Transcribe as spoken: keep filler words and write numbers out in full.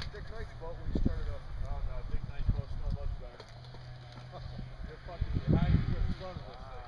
Dick Knight's boat when he started up. Oh no, Dick Knight's boat's not much better. They're fucking behind you in front of us.